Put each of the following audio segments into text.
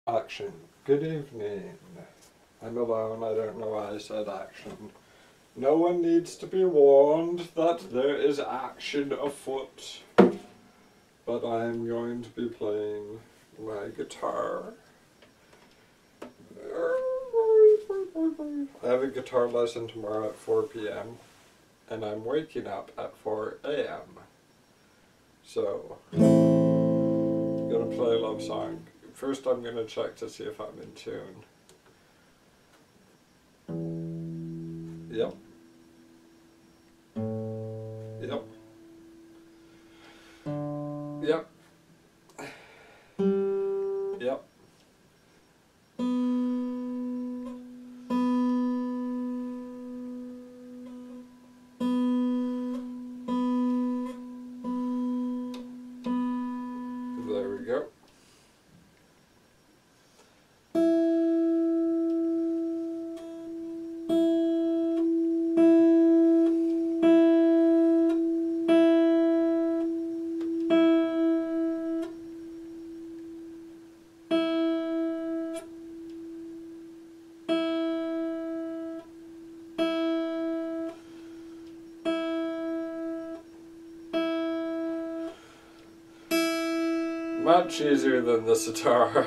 Action. Good evening. I'm alone, I don't know why I said action. No one needs to be warned that there is action afoot. But I am going to be playing my guitar. I have a guitar lesson tomorrow at 4 p.m. and I'm waking up at 4 a.m. So, I'm gonna play a love song. First I'm gonna check to see if I'm in tune. Yep. Yep. Yep. Yep. There we go. Much easier than the sitar.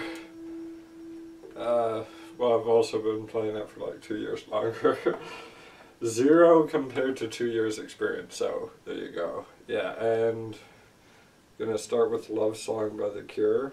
Well, I've also been playing it for like 2 years longer. 0 compared to 2 years experience, so there you go. Yeah, and I'm gonna start with Love Song by The Cure.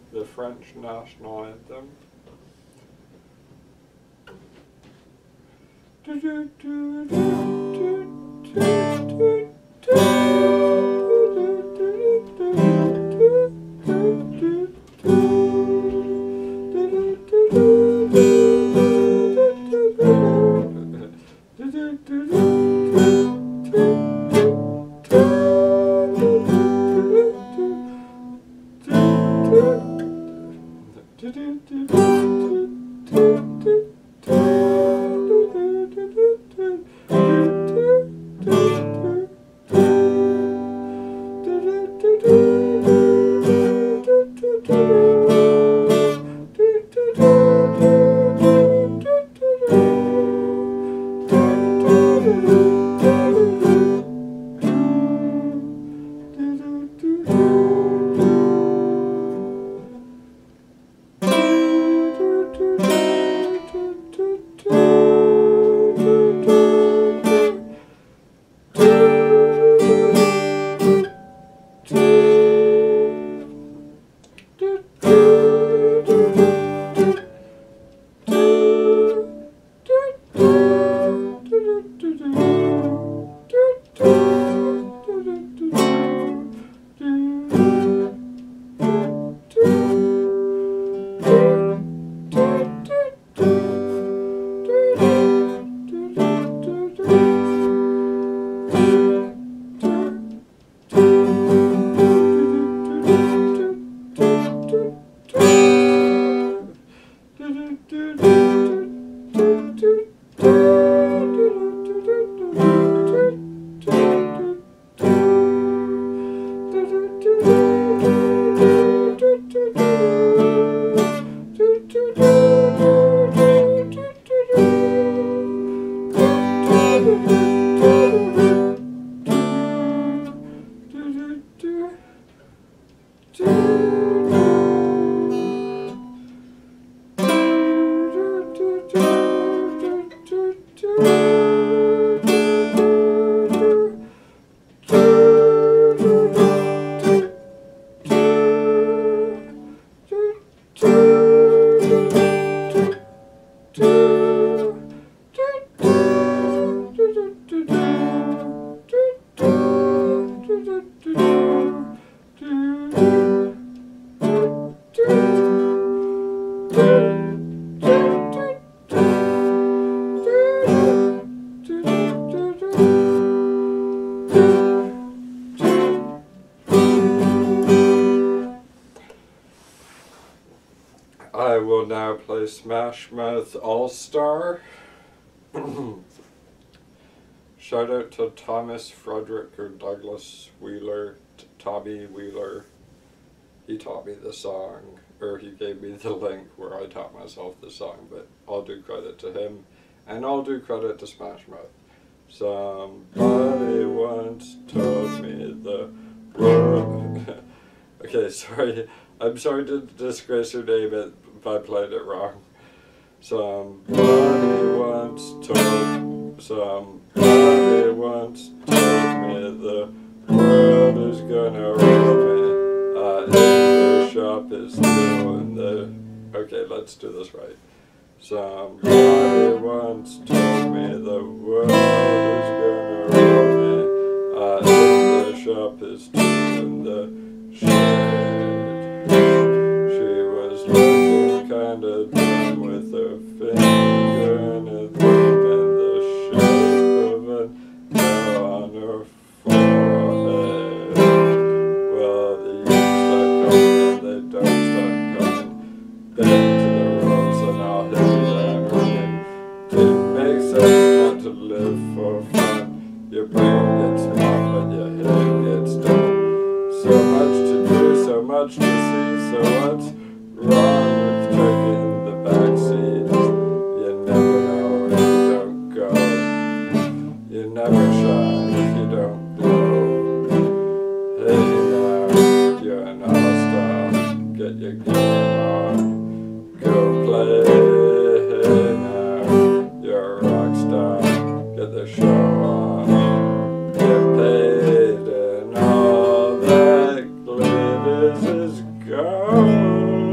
the French national anthem. I will now play Smash Mouth All-Star. Shout out to Thomas, Frederick, or Douglas Wheeler, Tommy Wheeler. He taught me the song, or he gave me the link where I taught myself the song, but I'll do credit to him, and I'll do credit to Smash Mouth. Somebody once told me the world... Okay, sorry. I'm sorry to disgrace your name if I played it wrong. Somebody once told me the world is gonna roll me. If the shop is still in the... Okay, let's do this right. Somebody once told me the world is gonna roll me. If the shop is still in the shade. She was looking kinda dumb with her finger in a thumb and the shape of an L on her forehead. Well, the years start coming and they don't start coming back to the roads, and I'll hit them running. It makes sense not to live for fun. Your brain gets hot, but your head gets dumb. So much to do, so much to see, so what's wrong with taking the back seat? You never know if you don't go. You never shine if you don't glow. Hey now, you're an all-star. Get your game on. Go play. Hey now, you're a rock star. Get the show on. Get paid and all that glitters is gold.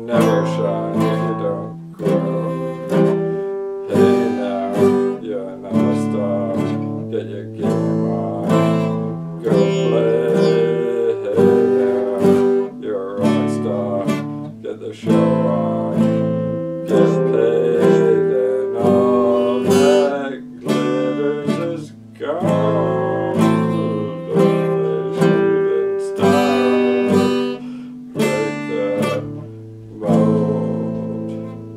never shine if you don't grow. Hey now, you're not a star, get your game on, go play. Hey now, you're a rock star, get the show on, get paid, and all that glitters is gold. Only shooting stars break the mold.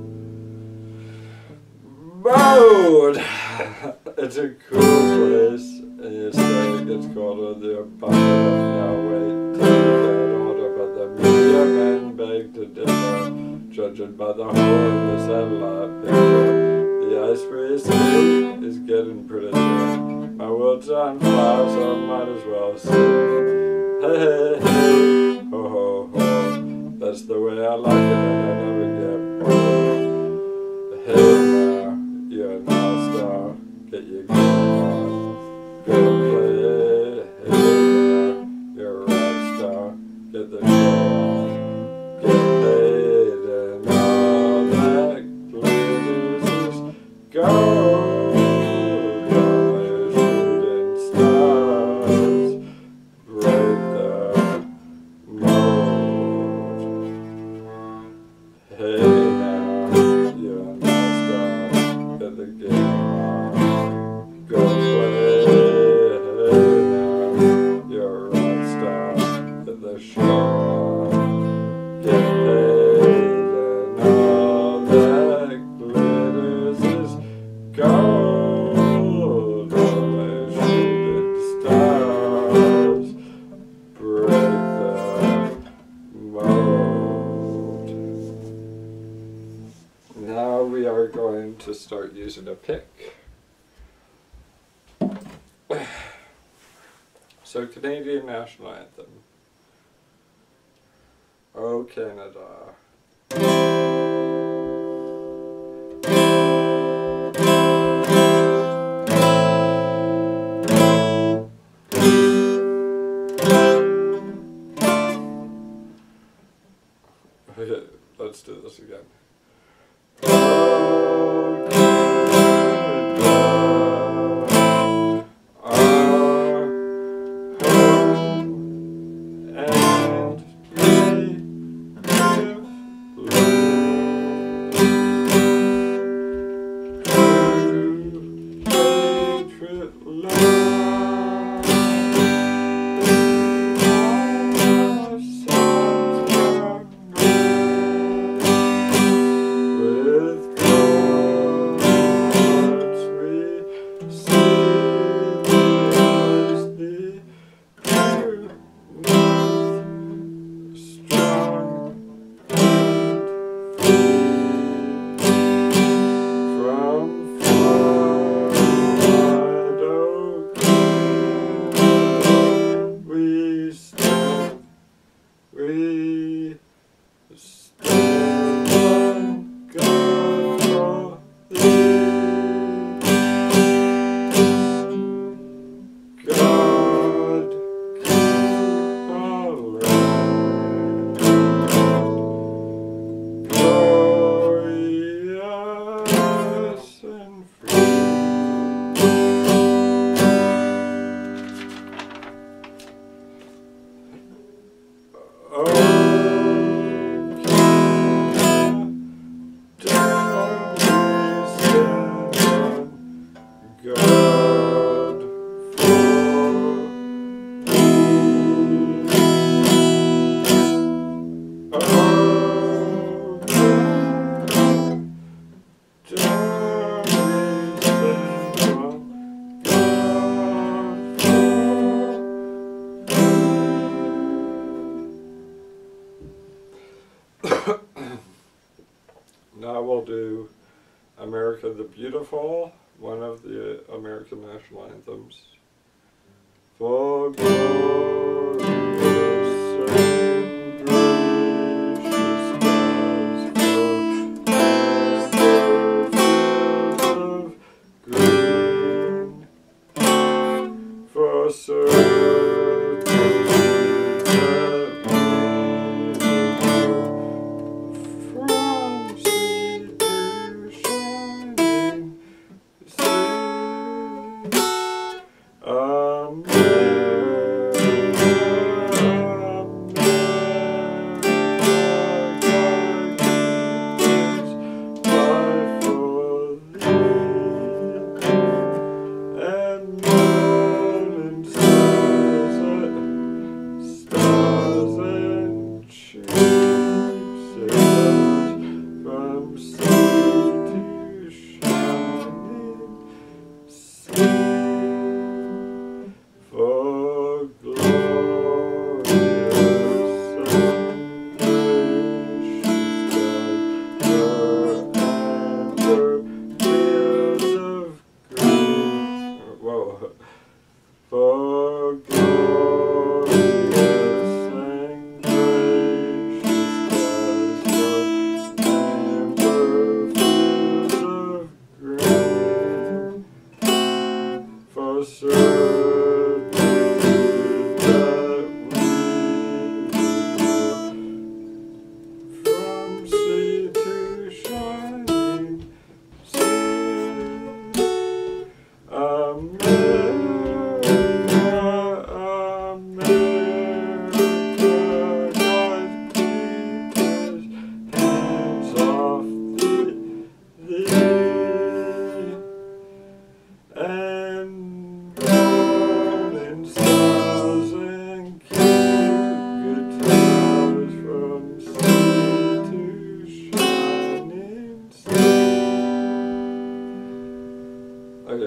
Mold! It's a cool place, and you say it gets colder, they're bucket up now, wait till you get older, but the media men beg to differ, judging by the hole in the satellite picture. The ice we see is getting pretty thin. My world's on fire, so I might as well sing. Hey, hey, hey, ho, ho, ho. That's the way I like it, and I never get bored. Hey now, you're an all-star, get your game on, go play. Hey now, you're a rock star, get the show on, get paid, and all that glitters is gold. Only shooting stars break the mold. Hey now, you're an all-star, get the game on, go play. Hey now, you're a rock star, get the show on, get paid, and all that glitters is gold. Only shooting stars break the mold. Now we are going to start using a pick. So, Canadian National Anthem. Oh, Canada. Okay, let's do this again. Oh, Canada, our home and native land. True patriot love, our sons are made. With gods we symbolize the truth, strong and free. From far wide ocean we stand on God for thee. God keep our land glorious and free. Oh, Now we'll do America the Beautiful, one of the American national anthems. For glorious and gracious skies, for certain that we will go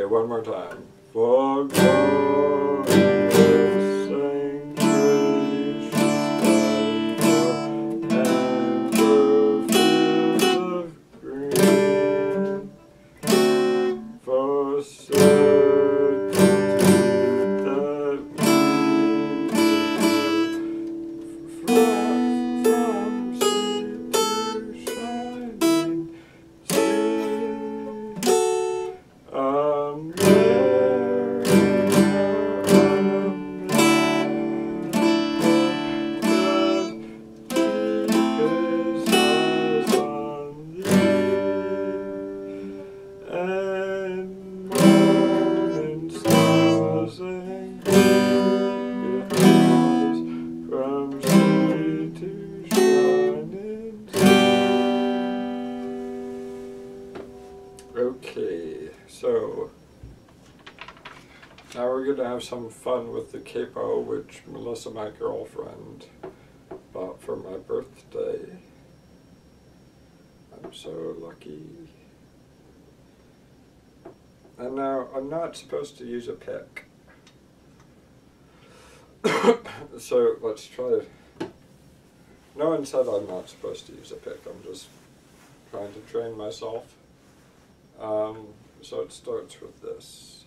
Okay, one more time. For glorious sanctuary and for fields of green, for certainty that we from sea to shining sea. Okay, so now we're going to have some fun with the capo, which Melissa, my girlfriend, bought for my birthday. I'm so lucky. And now I'm not supposed to use a pick. So let's try. No one said I'm not supposed to use a pick. I'm just trying to train myself. So it starts with this.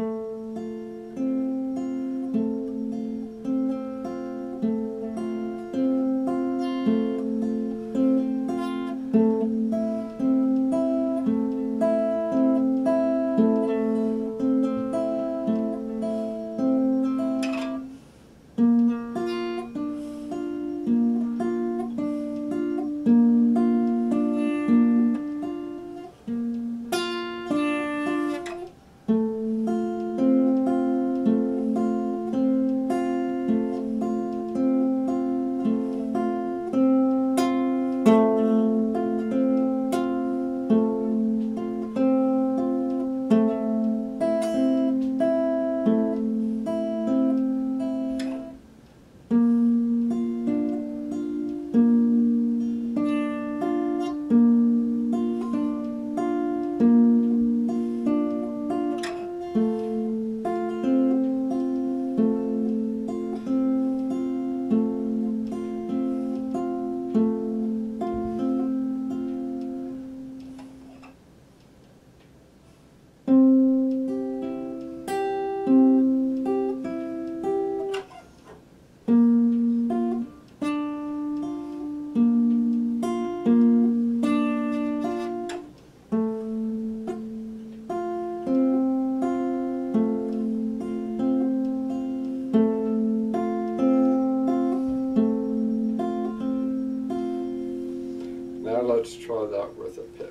Now let's try that with a pick.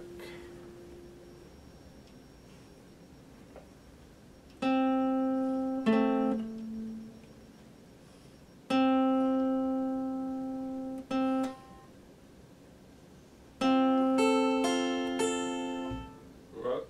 What?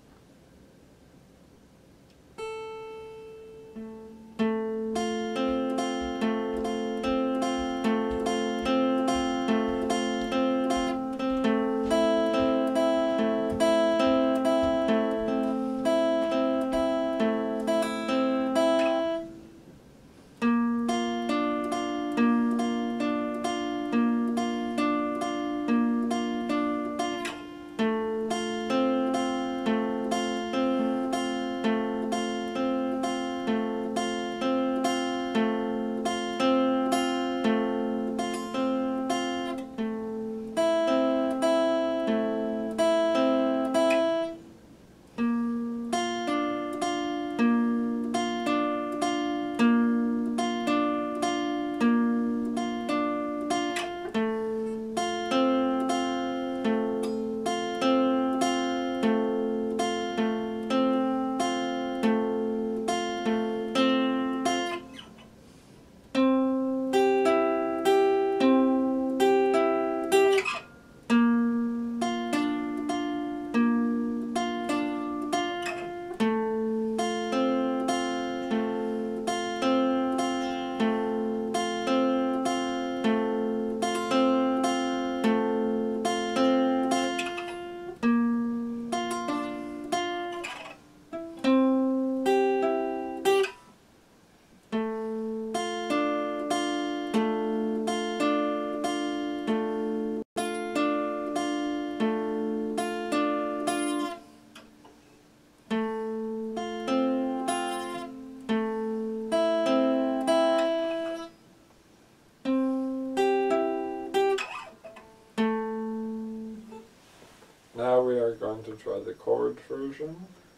now we are going to try the chord version.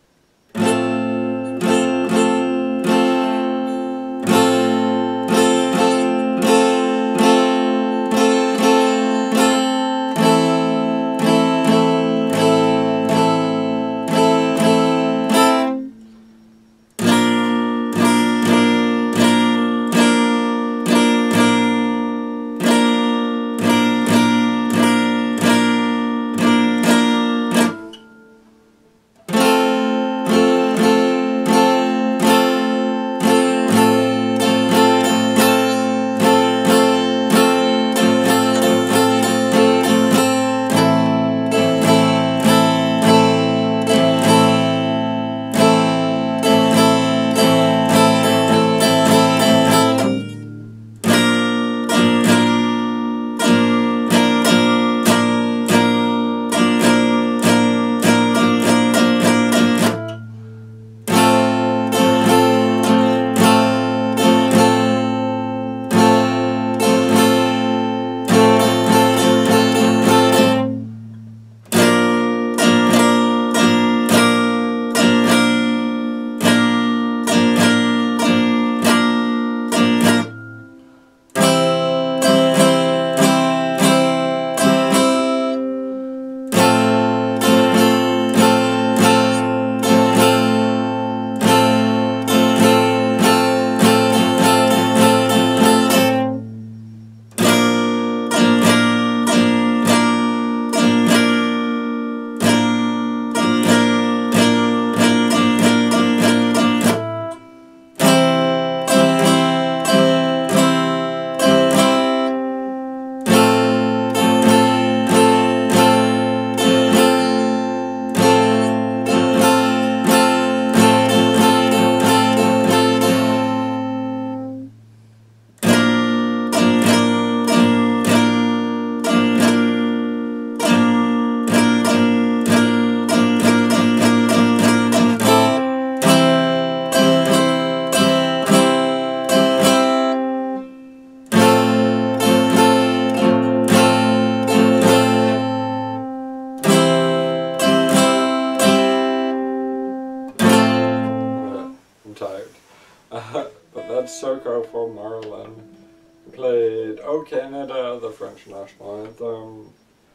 But that's Soko for Marilyn. Played "O Canada," the French national anthem,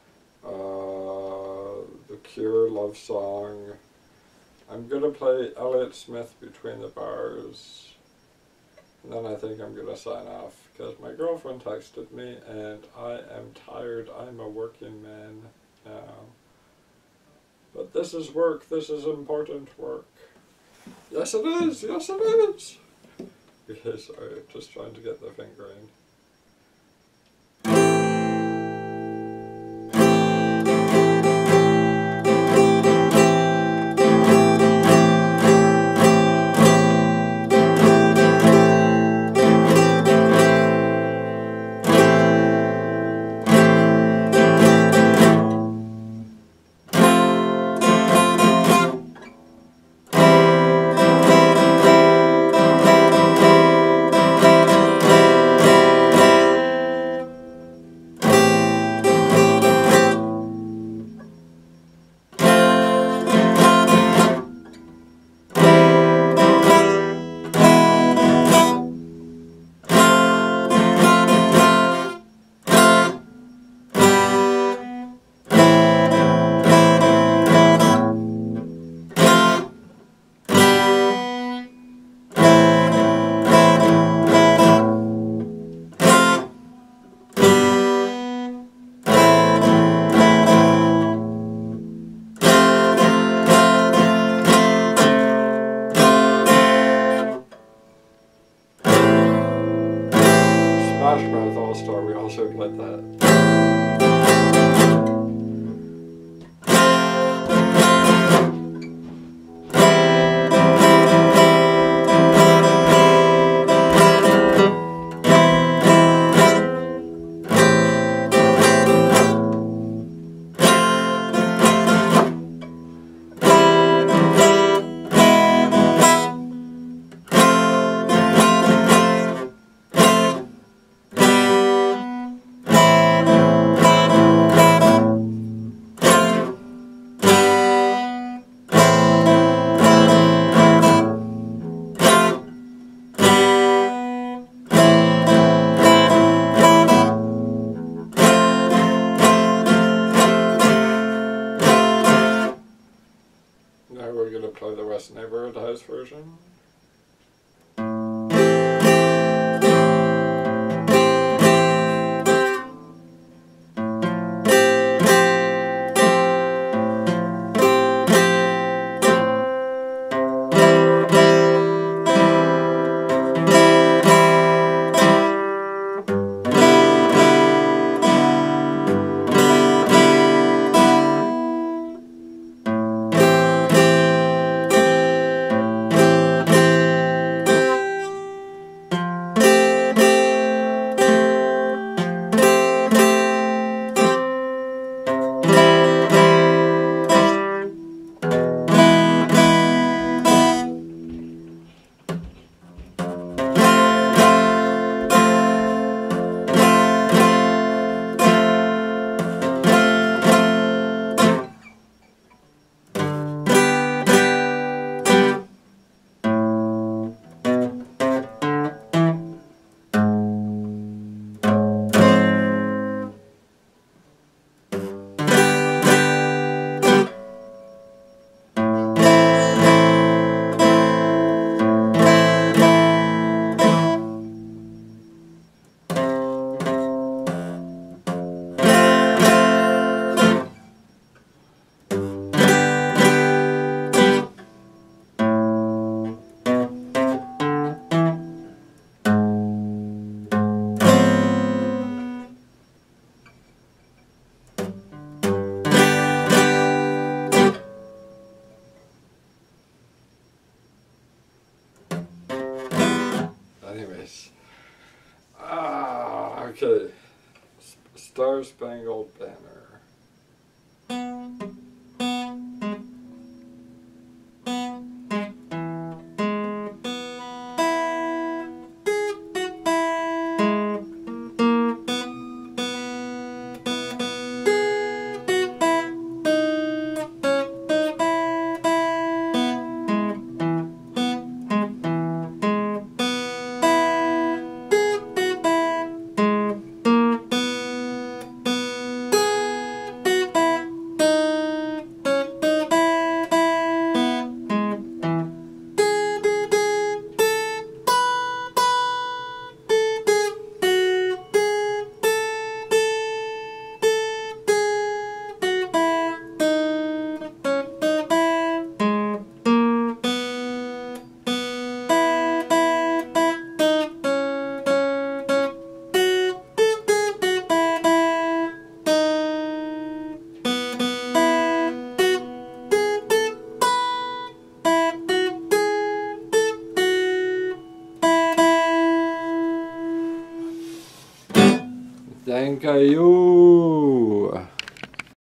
the Cure love song. I'm gonna play Elliott Smith Between the Bars, and then I think I'm gonna sign off because my girlfriend texted me and I am tired. I'm a working man now. But this is work, this is important work. Yes it is, yes it is! Because I'm just trying to get the finger in. Smash Mouth All-Star, we also played that. less neighborhood-house version. Anyways, okay, Star Spangled Banner. Thank you.